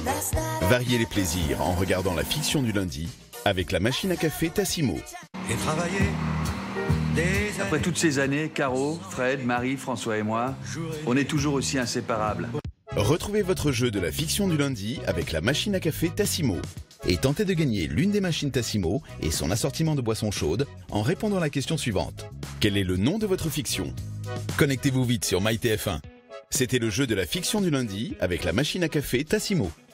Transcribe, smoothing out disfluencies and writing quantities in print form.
Variez les plaisirs en regardant la fiction du lundi avec la machine à café Tassimo. J'ai travaillé des Après toutes ces années, Caro, Fred, Marie, François et moi, on est toujours aussi inséparables. Retrouvez votre jeu de la fiction du lundi avec la machine à café Tassimo et tentez de gagner l'une des machines Tassimo et son assortiment de boissons chaudes en répondant à la question suivante. Quel est le nom de votre fiction? Connectez-vous vite sur MyTF1. C'était le jeu de la fiction du lundi avec la machine à café Tassimo.